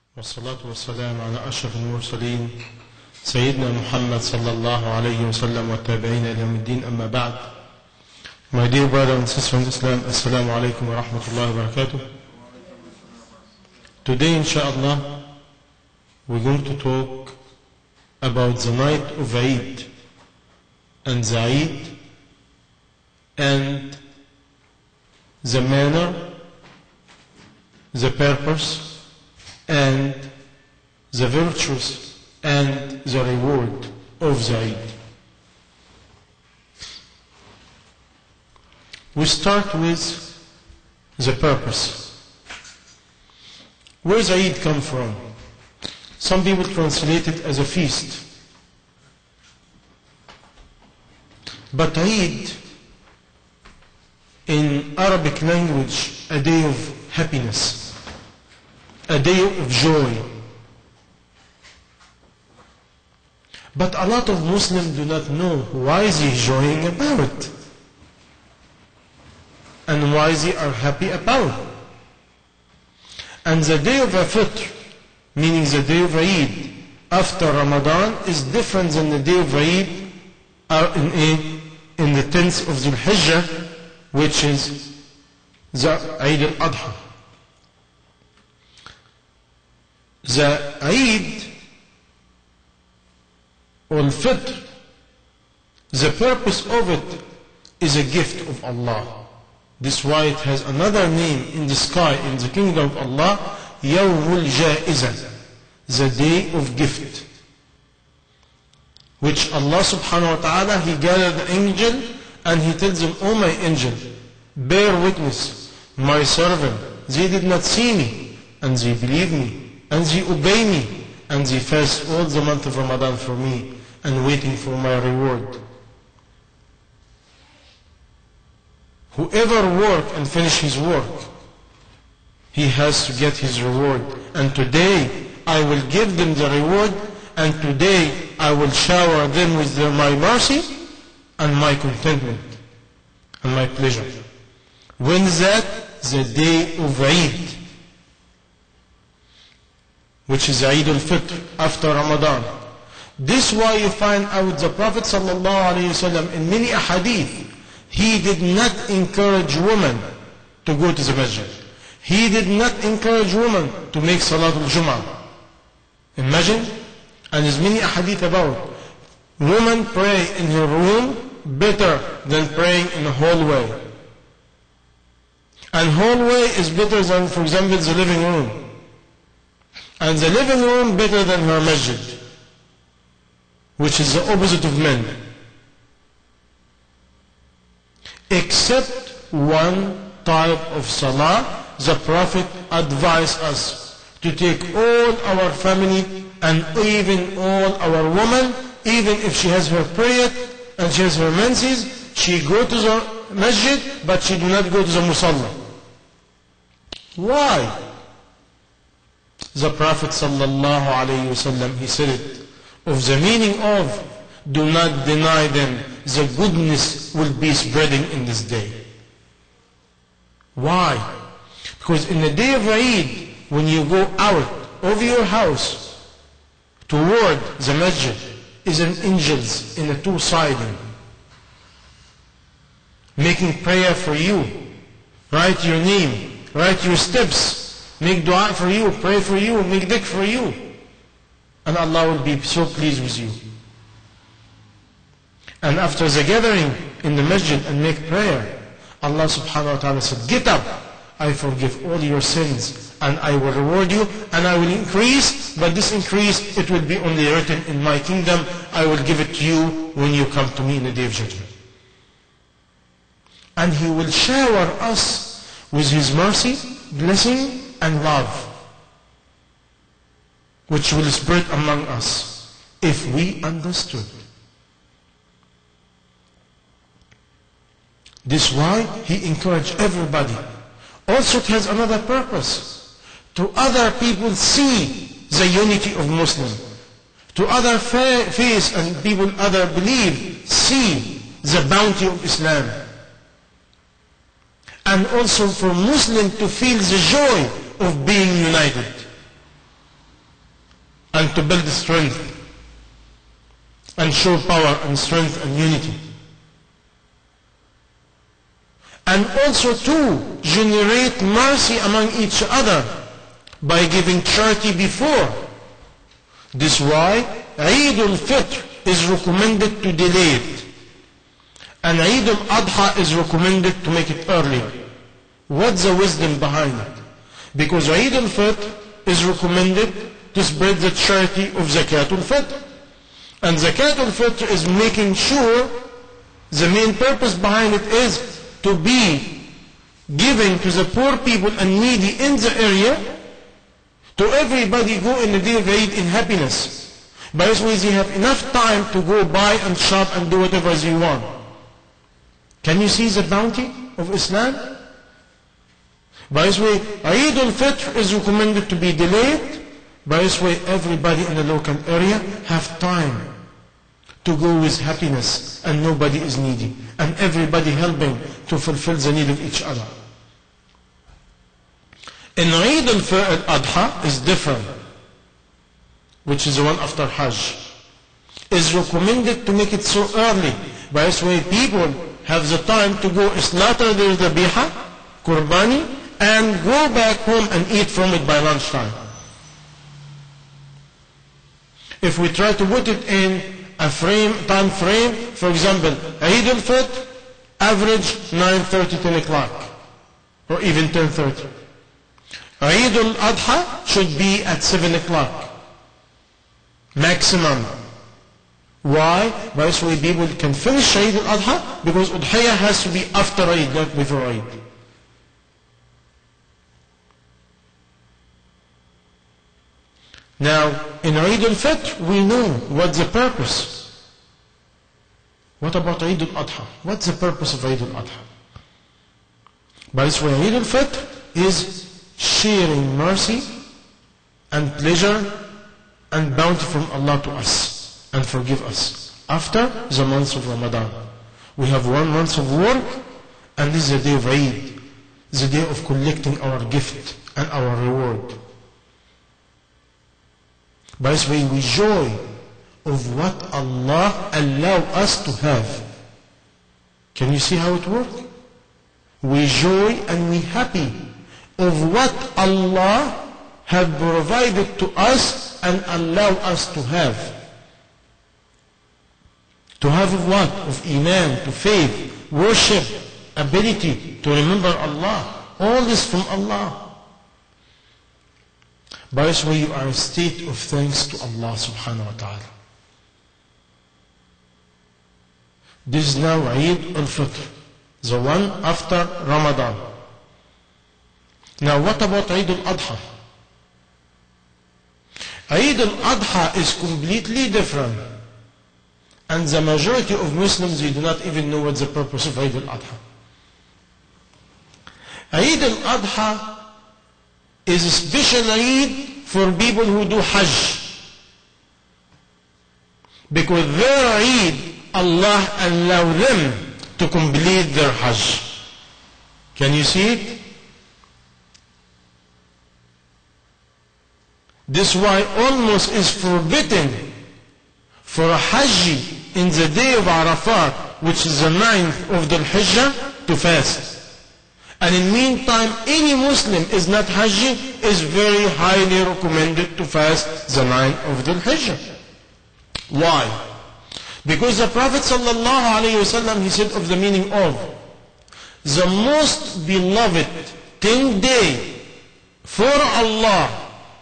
والصلاة والسلام على أشرف المرسلين سيدنا محمد صلى الله عليه وسلم والتابعين إلى يوم الدين. أما بعد. My dear brother and sister in Islam, Assalamu alaikum wa rahmatullahi wa barakatuh. Today, inshallah, we're going to talk about the night of Eid and the Eid and the manner, the purpose, and the virtues and the reward of the Eid. We start with the purpose. Where does Eid come from? Some people translate it as a feast. But Eid, in Arabic language, a day of happiness, a day of joy. But a lot of Muslims do not know why they are joying about it and why they are happy about it. And the day of Fitr, meaning the day of Eid after Ramadan, is different than the day of Eid in the 10th of Dhul Hijjah, which is the Eid al-Adha. The Eid or Fitr, the purpose of it is a gift of Allah. This is why it has another name in the sky, in the kingdom of Allah, Yawmul Ja'iza, the day of gift, which Allah subhanahu wa ta'ala, He gathered the angel and He tells them, "Oh my angel, bear witness, my servant, they did not see me, and they believe me, and they obey me, and they fast all the month of Ramadan for me, and waiting for my reward. Whoever work and finish his work, he has to get his reward. And today I will give them the reward, and today I will shower them with my mercy and my contentment and my pleasure." When is that? The day of Eid, which is Eid al-Fitr, after Ramadan. This is why you find out the Prophet ﷺ in many ahadith, he did not encourage women to go to the masjid. He did not encourage women to make Salat al-Jum'ah. Imagine, and there's many ahadith about women pray in her room better than praying in a hallway. And hallway is better than, for example, the living room. And the living room better than her masjid, which is the opposite of men. Except one type of salah, the Prophet advised us to take all our family and even all our women, even if she has her period and she has her menses, she go to the masjid, but she do not go to the musalla. Why? The Prophet sallallahu alayhi wasallam, he said it, of the meaning of, do not deny them, the goodness will be spreading in this day. Why? Because in the day of Eid, when you go out of your house toward the masjid, is an angels in a two-sided, making prayer for you, write your name, write your steps, make dua for you, pray for you, make dhikr for you. And Allah will be so pleased with you. And after the gathering in the masjid and make prayer, Allah subhanahu wa ta'ala said, "Get up, I forgive all your sins, and I will reward you, and I will increase, but this increase, it will be only written in my kingdom. I will give it to you when you come to me in the day of judgment." And He will shower us with His mercy, blessing, and love, which will spread among us if we understood. This is why He encouraged everybody. Also it has another purpose. To other people see the unity of Muslim. To other faith and people other believe, see the bounty of Islam. And also for Muslim to feel the joy of being united. and to build strength and show power and strength and unity. And also to generate mercy among each other by giving charity before. This is why Eid al-Fitr is recommended to delay it. And Eid al-Adha is recommended to make it earlier. What's the wisdom behind it? Because Eid al-Fitr is recommended to spread the charity of Zakat al-Fitr. And Zakat al-Fitr is making sure the main purpose behind it is to be giving to the poor people and needy in the area, to everybody go in the day of Eid in happiness. By this way, they have enough time to go buy and shop and do whatever they want. Can you see the bounty of Islam? By this way, Eid al-Fitr is recommended to be delayed. By this way, everybody in the local area have time to go with happiness and nobody is needy. And everybody helping to fulfill the need of each other. In Eid al-Adha is different, which is the one after Hajj. Is recommended to make it so early. By this way, people have the time to go slaughter their dhabiha, qurbani, and go back home and eat from it by lunchtime. If we try to put it in a time frame, for example, Eid al-Fitr, average 9:30, 10 o'clock, or even 10:30. Eid al-Adha should be at 7 o'clock, maximum. Why? By this way people can finish Eid al-Adha, because Udhiyah has to be after Eid, not before Eid. Now, in Eid al-Fitr, we know what's the purpose. What about Eid al-Adha? What's the purpose of Eid al-Adha? By this way, Eid al-Fitr is sharing mercy and pleasure and bounty from Allah to us and forgive us. After the month of Ramadan, we have 1 month of work, and this is the day of Eid, the day of collecting our gift and our reward. By this way, we joy of what Allah allow us to have. Can you see how it works? We joy and we happy of what Allah have provided to us and allow us to have. To have of what? Of Iman, to faith, worship, ability to remember Allah. All this from Allah. By this way, you are a state of thanks to Allah subhanahu wa ta'ala. This is now Eid al-Fitr, the one after Ramadan. Now what about Eid al-Adha? Eid al-Adha is completely different. And the majority of Muslims, they do not even know what's the purpose of Eid al-Adha. Eid al-Adha is a special Eid for people who do Hajj. Because their Eid, Allah allow them to complete their Hajj. Can you see it? This is why almost is forbidden for a Hajj in the day of Arafat, which is the 9th of Dhul Hijjah, to fast. And in the meantime, any Muslim is not Hajji, is very highly recommended to fast the 9th of Dhul Hijjah. Why? Because the Prophet ﷺ, he said of the meaning of the most beloved 10 days for Allah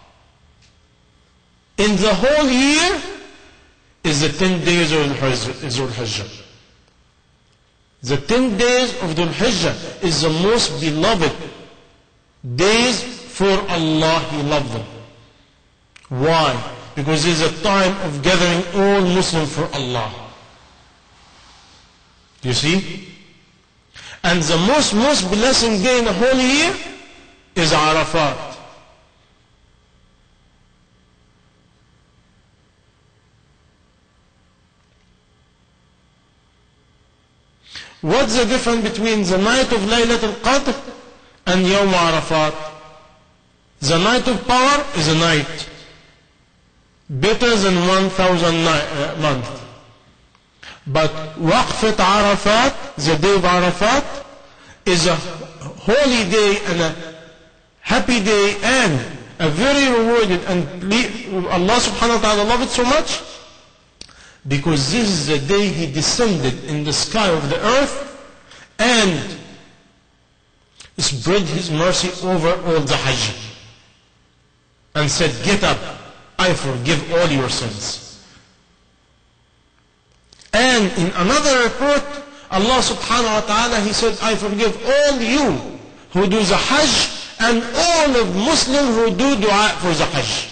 in the whole year is the 10 days of Dhul Hijjah. The 10 days of Dhul Hijjah is the most beloved days for Allah. He loved them. Why? Because it is a time of gathering all Muslims for Allah. You see? And the most blessed day in the whole year is Arafat. What's the difference between the night of Laylat al-Qadr and Yawm Arafat? The night of power is a night. better than 1,000 months. But Waqfat Arafat, the day of Arafat, is a holy day and a happy day and a very rewarded, and Allah subhanahu wa ta'ala loved it so much because this is the day He descended in the sky of the earth and spread His mercy over all the Hajj and said, get up, I forgive all your sins. And in another report, Allah subhanahu wa ta'ala, He said, I forgive all you who do the Hajj and all of Muslims who do dua for the Hajj.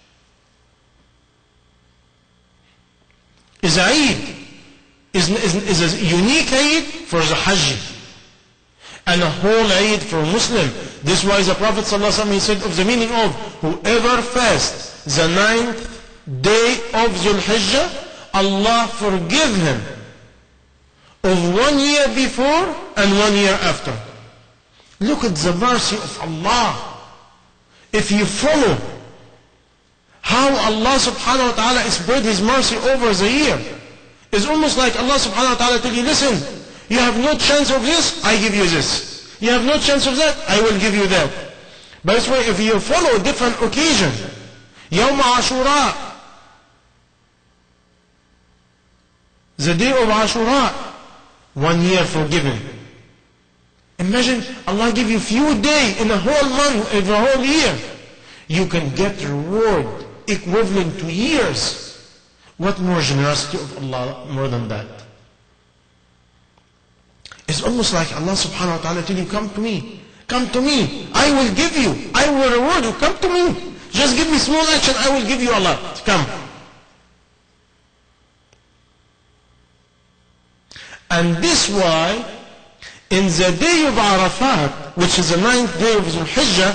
Is a Eid, is a unique Eid for the Hajj and a whole Eid for Muslim. This is why the Prophet ﷺ, he said of the meaning of whoever fasts the 9th day of Dhul Hijjah, Allah forgive him of 1 year before and 1 year after. Look at the mercy of Allah. If you follow how Allah subhanahu wa ta'ala spread His mercy over the year, it's almost like Allah subhanahu wa ta'ala tell you, listen, you have no chance of this, I give you this. You have no chance of that, I will give you that. By this way, if you follow a different occasion, Yawm Ashura, the day of Ashura, 1 year forgiven. Imagine Allah give you few days in a whole month, in a whole year. You can get reward equivalent to years. What more generosity of Allah more than that? It's almost like Allah subhanahu wa ta'ala tell you, come to me. Come to me. I will give you. I will reward you. Come to me. Just give me small action. I will give you a lot. Come. And this why, in the day of Arafat, which is the 9th day of Dhul Hijjah,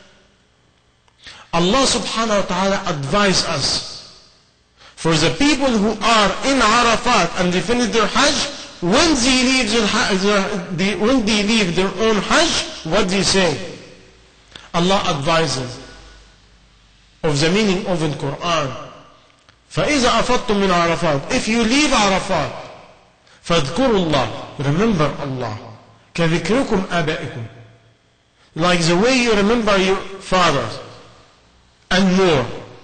Allah subhanahu wa ta'ala advised us, for the people who are in Arafat and they finish their Hajj, when they leave their own Hajj, what do you say? Allah advises of the meaning of the Quran. فَإِذَا أَفَضْتُم مِّنْ عَرَفَاتٍ, if you leave Arafat, فَاذْكُرُوا اللَّهِ, remember Allah, كَذِكْرُكُمْ آبَائِكُمْ, like the way you remember your fathers, and more.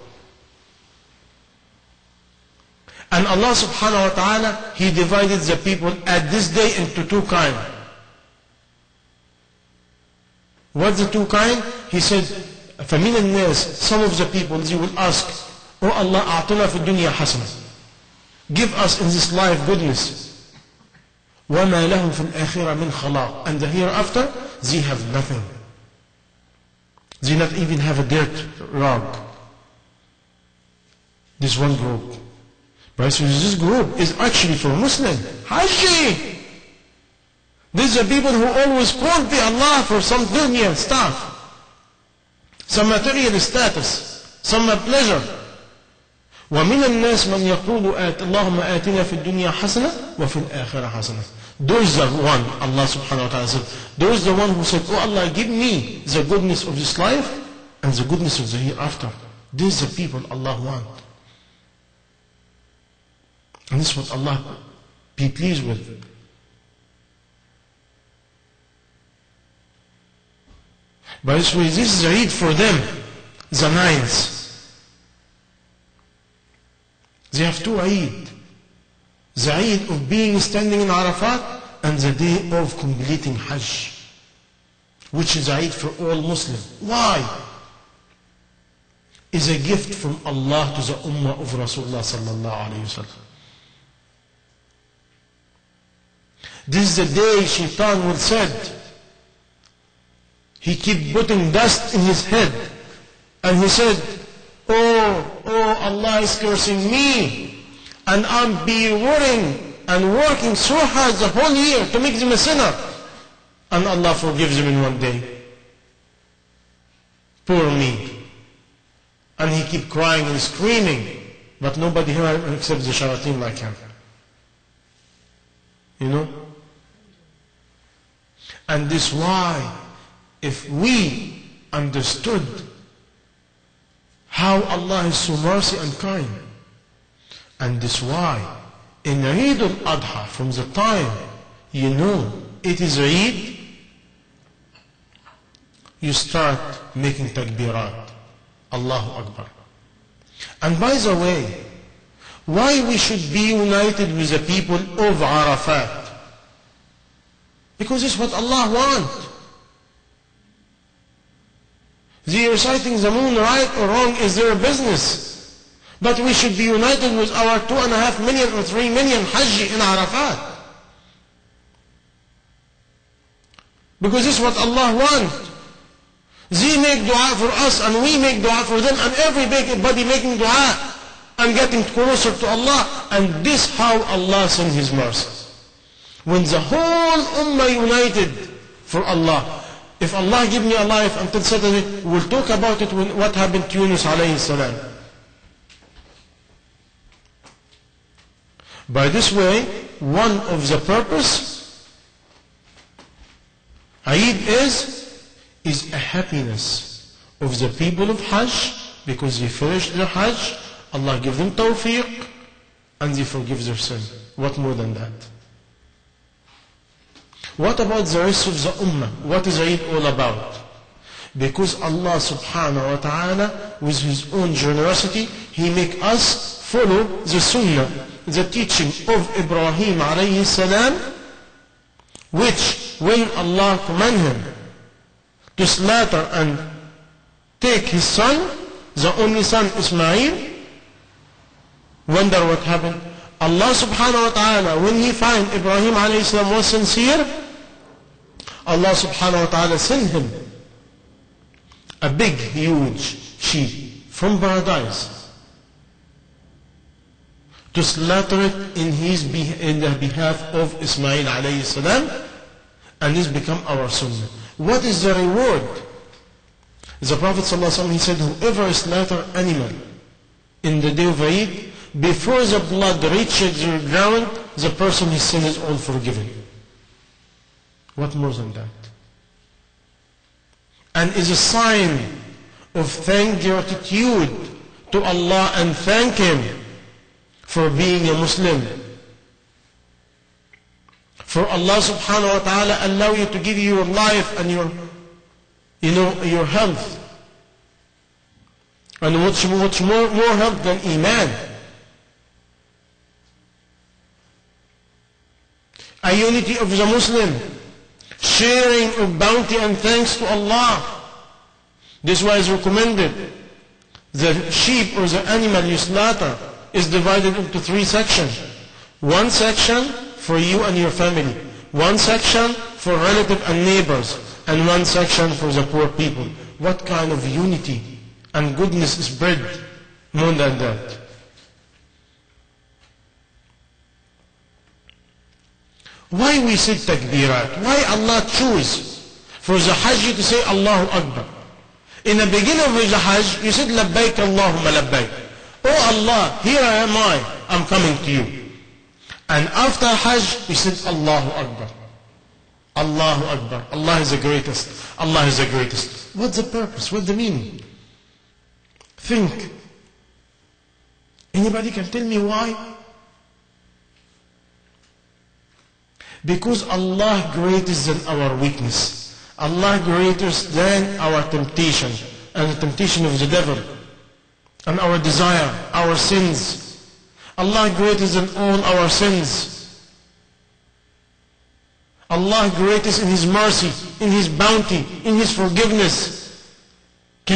And Allah subhanahu wa ta'ala, He divided the people at this day into two kinds. What's the two kinds? He said, فَمِنَ النَّاسِ, some of the people, they will ask, Oh Allah, أعطنا في الدنيا حسنة, give us in this life goodness. وَمَا لَهُمْ فِي الْآخِرَةِ مِنْ خَلَاقٍ, and the hereafter, they have nothing. They not even have a dirt rug. This one group. But this group is actually for Muslim. Hajji! These are people who always call to Allah for some dunya stuff, some material status, some pleasure. وَمِنَ النَّاسِ مَنْ يَقُولُ اللَّهُمَّ آتِنَا فِي الدُّنْيَا حَسَنَةً وَفِي الْآخِرَةِ حَسَنَةً. Those are one, Allah subhanahu wa ta'ala said, those are the one who said, Oh Allah, give me the goodness of this life and the goodness of the hereafter. These are the people Allah wants. And this is what Allah be pleased with. By this way, this is a Eid for them, the 9th. They have two Eid. The Eid of being standing in Arafat and the day of completing Hajj, which is Eid for all Muslims. Why? It's a gift from Allah to the Ummah of Rasulullah sallallahu alayhi wa sallam. This is the day Shaitan will said, he keep putting dust in his head, and he said, Oh, Allah is cursing me, and I'm be worrying and working so hard the whole year to make them a sinner, and Allah forgives him in one day. Poor me. And he keep crying and screaming, but nobody here except the shayateen like him. You know? And this why, if we understood how Allah is so mercy and kind. And this why in Eid al-Adha, from the time you know it is Eid, you start making takbirat. Allahu Akbar. And by the way, why we should be united with the people of Arafat? Because it's what Allah wants. They reciting the moon right or wrong is their business. But we should be united with our 2.5 million or 3 million Hajj in Arafat. Because this is what Allah wants. They make dua for us and we make dua for them, and everybody making dua and getting closer to Allah. And this how Allah sends His mercy. When the whole ummah united for Allah. If Allah give me a life until Saturday, we'll talk about it when what happened to Yunus alayhi salam. By this way, one of the purpose Eid is a happiness of the people of Hajj, because they finished their Hajj, Allah give them tawfiq, and they forgive their sin. What more than that? What about the rest of the ummah? What is Eid all about? Because Allah subhanahu wa ta'ala, with His own generosity, He make us follow the sunnah, the teaching of Ibrahim alayhi salam, which when Allah command him to slaughter and take his son, the only son Ismail, wonder what happened? Allah subhanahu wa ta'ala, when He find Ibrahim alayhi salam was sincere, Allah subhanahu wa ta'ala sent him a big, huge sheep from paradise to slaughter it in the behalf of Ismail alayhi salam, and this become our sunnah. What is the reward? The Prophet sallallahu alaihi wasallam, he said, whoever slaughter animal in the day of Eid, before the blood reaches the ground, the person, his sin is all forgiven. What more than that? And is a sign of gratitude to Allah and thank Him for being a Muslim. For Allah subhanahu wa ta'ala allow you to give you your life and your health. And what's more health than Iman? A unity of the Muslim, sharing of bounty and thanks to Allah. This was recommended. The sheep or the animal you slaughter is divided into 3 sections. 1 section for you and your family, 1 section for relative and neighbors, and 1 section for the poor people. What kind of unity and goodness is spread more than that? Why we say takbirat? Why Allah choose for the Hajj to say Allahu Akbar? In the beginning of the Hajj, you said Labbaik Allahumma Labbaik. Oh Allah, here I am, I'm coming to you. And after Hajj, you said Allahu Akbar. Allahu Akbar. Allah is the greatest. Allah is the greatest. What's the purpose? What's the meaning? Think. Anybody can tell me why? Because Allah greater than our weakness. Allah greater than our temptation and the temptation of the devil and our desire, our sins. Allah greater than all our sins. Allah greatest in His mercy, in His bounty, in His forgiveness.